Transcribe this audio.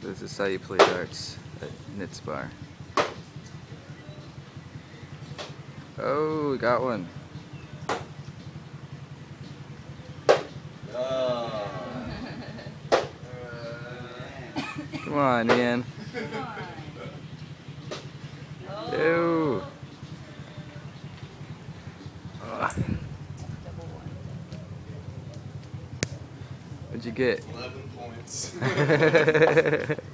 This is how you play darts at Nits Bar. Oh, we got one. Come on, Ian. Ew. What'd you get? 11 points.